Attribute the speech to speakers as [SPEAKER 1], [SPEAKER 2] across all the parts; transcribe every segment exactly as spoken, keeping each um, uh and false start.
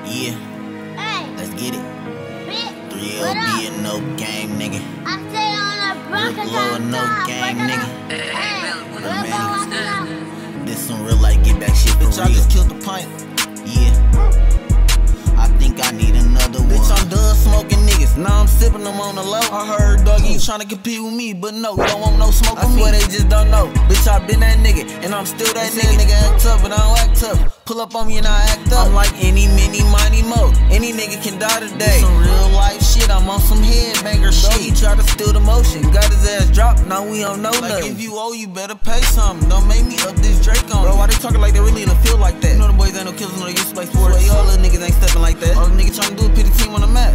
[SPEAKER 1] Yeah,
[SPEAKER 2] Hey,
[SPEAKER 1] let's get it.
[SPEAKER 2] bitch,
[SPEAKER 1] three
[SPEAKER 2] what
[SPEAKER 1] L B
[SPEAKER 2] up?
[SPEAKER 1] and no gang, nigga.
[SPEAKER 2] I stay on a broken
[SPEAKER 1] Look low and no gang, nigga.
[SPEAKER 2] Hey,
[SPEAKER 1] Look,
[SPEAKER 2] we're
[SPEAKER 1] man,
[SPEAKER 2] going out.
[SPEAKER 1] This some real life get back shit for
[SPEAKER 3] Bitch,
[SPEAKER 1] real.
[SPEAKER 3] I just killed the pint.
[SPEAKER 1] Yeah, I think I need another one.
[SPEAKER 3] Bitch, I'm done smoking niggas. Now I'm sipping them on the low. I heard doggy you tryna compete with me, but no, you don't want no smoke with me. I swear they just don't know. Bitch, I been that nigga, and I'm still that nigga. Nigga act tough, but I don't act tough. Pull up on me and I act up. I'm like any, mini, mighty mo. Any nigga can die today. This some real life shit. I'm on some headbanger shit. Doggy try to steal the motion. Got his ass dropped. Now we don't know like nothing. If you owe, you better pay something. Don't make me up this Drake on. Bro, why they talking like they really in the field like that? You know the boys ain't no killers, no they used to play sports. Swear y'all little niggas ain't stepping like that. All the niggas trying to do is put the team on the map.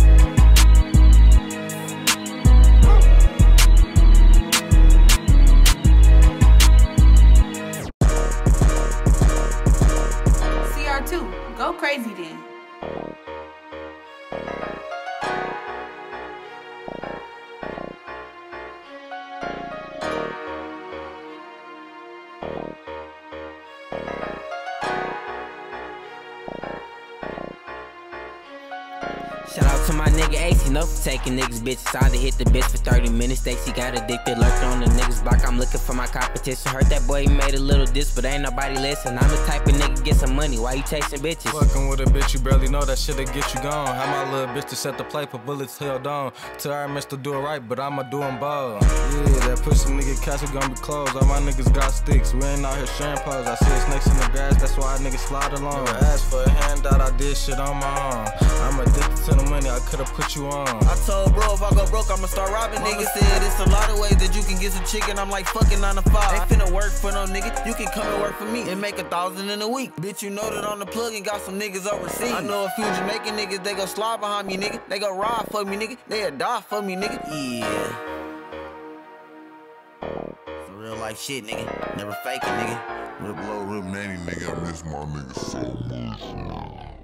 [SPEAKER 4] C R two, go crazy then.
[SPEAKER 5] Shout out to my nigga Ace, no for taking niggas bitches. Signed to hit the bitch for thirty minutes. Stacy got addicted, lurked on the niggas block. I'm looking for my competition. Heard that boy made a little diss, but ain't nobody listen. I'm the type of nigga get some money. Why you chasing bitches?
[SPEAKER 6] Fucking with a bitch, you barely know that shit'll get you gone. Have my little bitch to set the plate for bullets held on. Tell her mister do it right, but I'ma do them both. Yeah, that pussy nigga castle gonna be closed. All my niggas got sticks. We ain't out here sharing pose. I see snakes in the grass, that's why niggas slide along. Never asked for a handout, I did shit on my own. I'm addicted to the money, I could've put you on.
[SPEAKER 3] I told bro if I go broke, I'ma start robbing niggas. Said it's a lot of ways that you can get some chicken. I'm like fucking nine to five. Ain't finna work for no nigga. You can come and work for me and make a thousand in a week. Bitch, you know that on the plug and got some niggas overseas. I know a few Jamaican niggas, they go slide behind me, nigga. They go ride for me, nigga. They'll die for me, nigga.
[SPEAKER 1] Yeah, some real life shit, nigga. Never fake it, nigga.
[SPEAKER 7] Rip low, rip nanny, nigga. I miss my nigga so much.